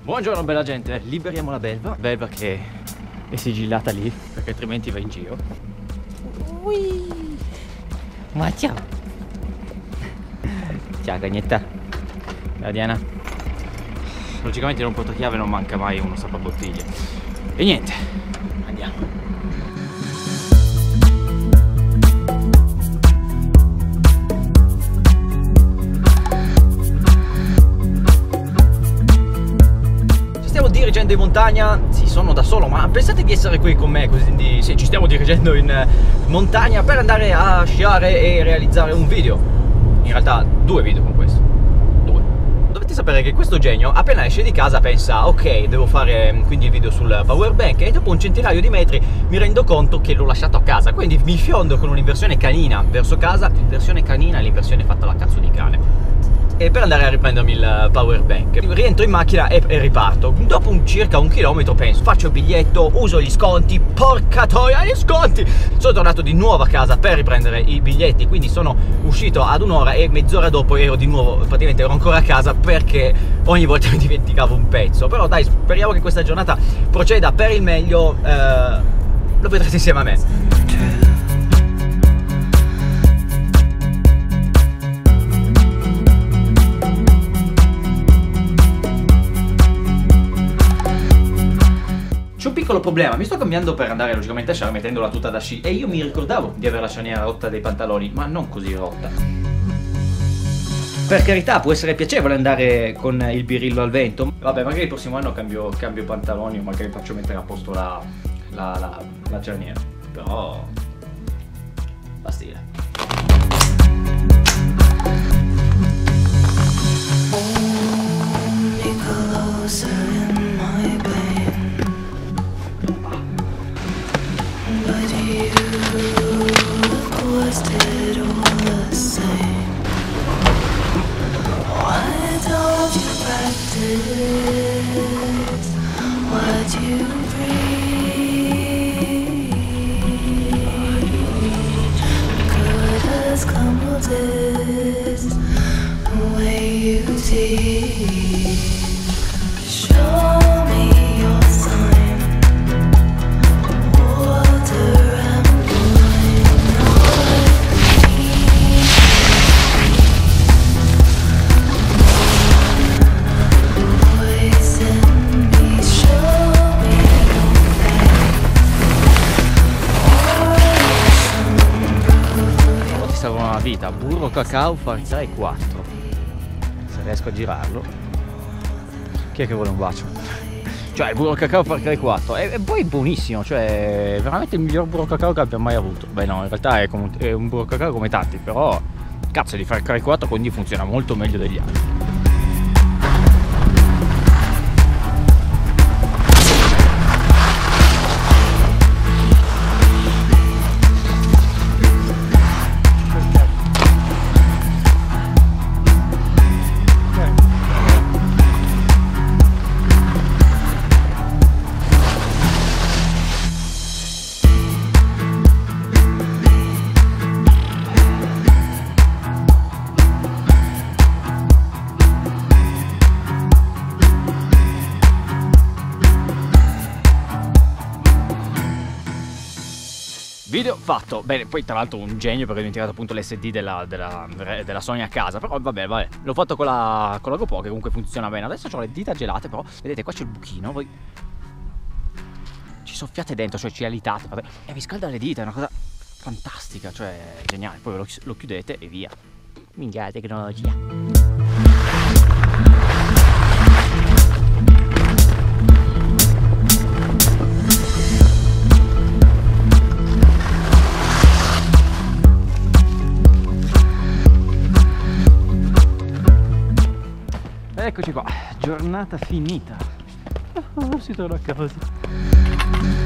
Buongiorno bella gente, liberiamo la belva. Belva che è sigillata lì, perché altrimenti va in giro. Ui. Ma ciao. Ciao cagnetta. Ciao Diana. Logicamente in un portachiave non manca mai uno strappabottiglie. E niente, andiamo. Dirigendo in montagna, sì, sono da solo, ma pensate di essere qui con me, quindi sì, ci stiamo dirigendo in montagna per andare a sciare e realizzare un video. In realtà 2 video con questo. 2. Dovete sapere che questo genio appena esce di casa pensa ok, devo fare quindi il video sul power bank, e dopo un centinaio di metri mi rendo conto che l'ho lasciato a casa, quindi mi fiondo con un'inversione canina verso casa. L'inversione canina è l'inversione fatta alla cazzo di cane, e per andare a riprendermi il power bank. Rientro in macchina e riparto. Dopo circa 1 chilometro penso, faccio il biglietto, uso gli sconti, porca troia gli sconti! Sono tornato di nuovo a casa per riprendere i biglietti, quindi sono uscito ad 1 ora e mezz'ora dopo ero di nuovo, praticamente ero ancora a casa perché ogni volta mi dimenticavo un pezzo. Però dai, speriamo che questa giornata proceda per il meglio, lo vedrete insieme a me. C'è un piccolo problema, mi sto cambiando per andare logicamente a sciare mettendo la tuta da sci, e io mi ricordavo di avere la cerniera rotta dei pantaloni, ma non così rotta. Per carità, può essere piacevole andare con il birillo al vento. Vabbè, magari il prossimo anno cambio pantaloni, o magari faccio mettere a posto la cerniera, però fa stile. Vita, burro cacao farza e 4. Se riesco a girarlo. Chi è che vuole un bacio? Cioè il burro cacao farza e 4 e poi è buonissimo, cioè è veramente il miglior burro cacao che abbia mai avuto. Beh no, in realtà è un burro cacao come tanti, però cazzo di Far Cry 4 quindi funziona molto meglio degli altri. Video fatto. Bene, poi tra l'altro un genio perché ho dimenticato appunto l'SD della Sony a casa. Però vabbè, l'ho fatto con la GoPro che comunque funziona bene. Adesso ho le dita gelate, però vedete qua c'è il buchino, voi ci soffiate dentro, cioè ci alitate e vi scalda le dita, è una cosa fantastica, cioè geniale. Poi lo chiudete e via. Minchia tecnologia. Eccoci qua, giornata finita. Si torna a casa.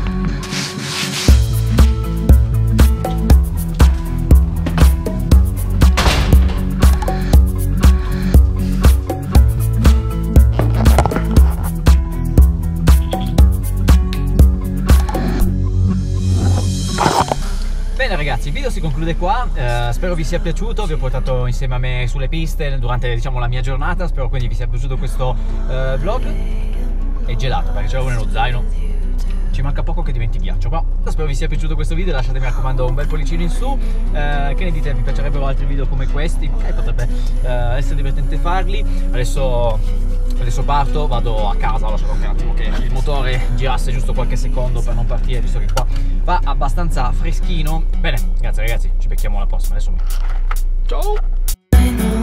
Bene ragazzi, il video si conclude qua, spero vi sia piaciuto, vi ho portato insieme a me sulle piste durante, diciamo, la mia giornata, spero quindi vi sia piaciuto questo vlog. è gelata perché ce l'avevo nello zaino. Ci manca poco che diventi ghiaccio. Ma spero vi sia piaciuto questo video, lasciatemi, mi raccomando, un bel pollicino in su. Che ne dite? Vi piacerebbero altri video come questi? Potrebbe essere divertente farli. Adesso parto, vado a casa, ho lasciato anche un attimo che il motore girasse giusto qualche secondo per non partire, visto che qua va abbastanza freschino. Bene, grazie ragazzi, ci becchiamo alla prossima. Adesso ciao!